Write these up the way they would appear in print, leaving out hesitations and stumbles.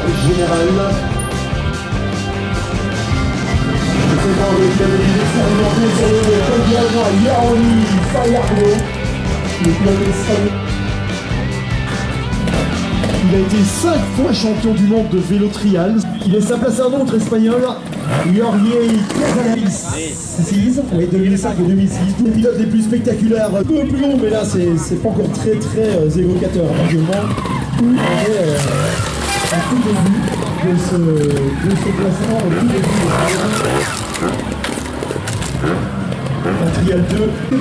général. C'est dans le pilote expérimenté sur le podium, Yaroni Fallardo, le pilote espagnol. Il a été 5 fois champion du monde de vélo trial. Il laisse sa place à un autre espagnol, Jorge Casalavis. Oui, 2005 et 2006. Les pilotes les plus spectaculaires, un peu plus long, mais là c'est pas encore très évocateur. Actuellement, on est à tout début de ce classement, au tout début. Un trial 2.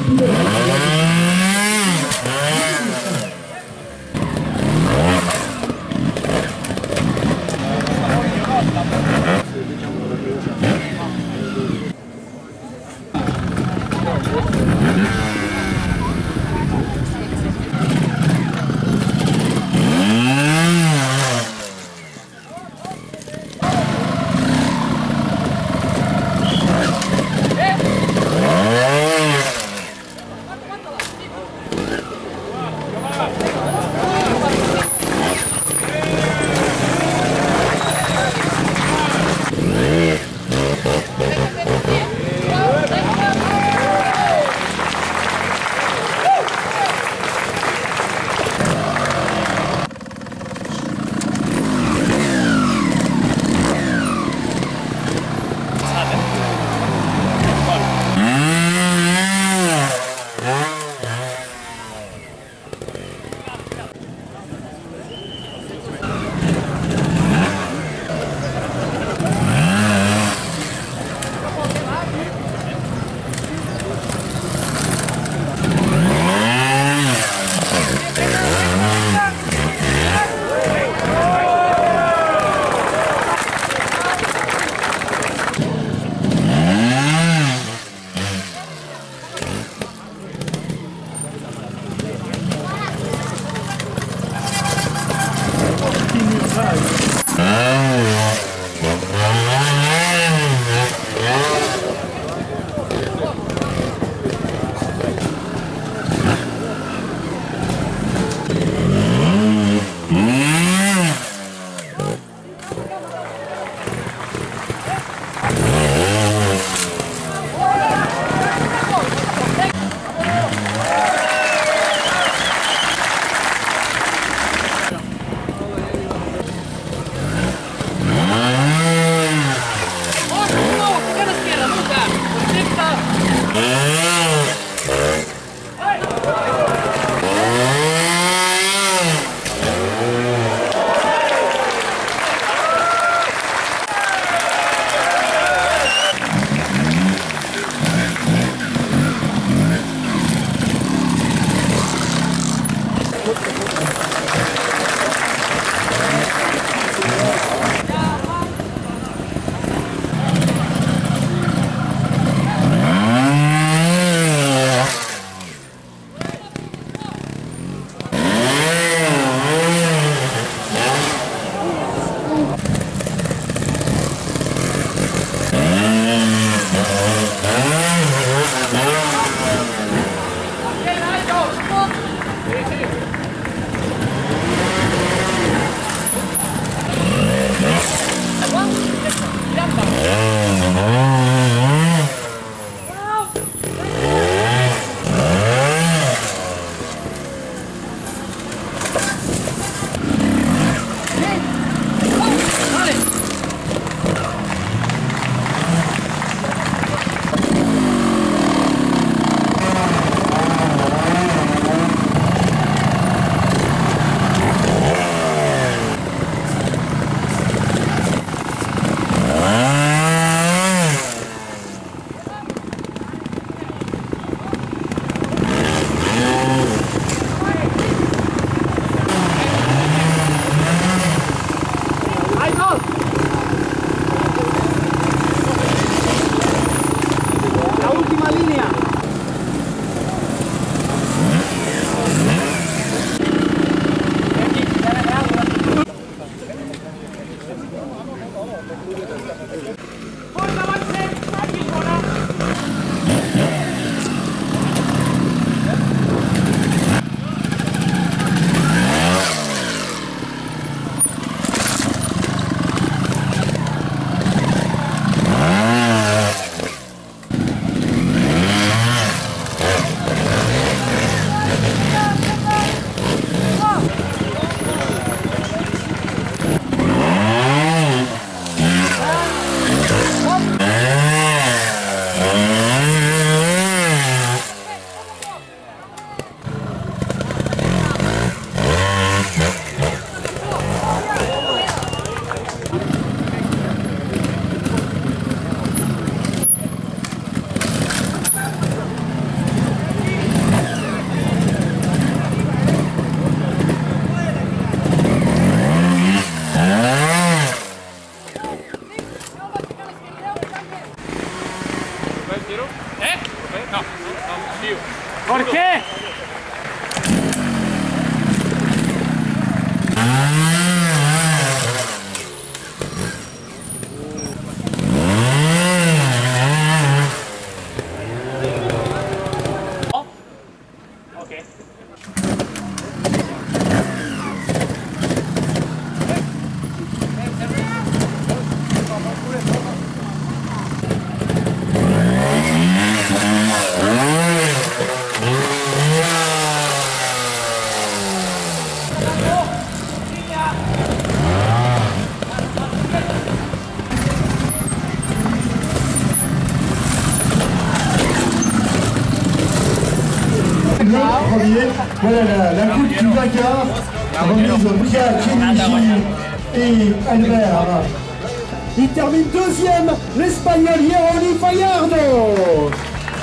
terminé. Voilà la coupe du vainqueur, remise au Bria, Kenichi et Albert. Il termine deuxième, l'Espagnol Yeroni Fallardo,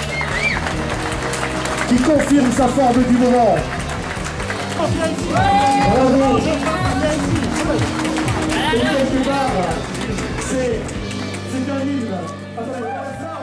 qui confirme sa forme du moment. Bravo. Et quelque part, c'est un livre.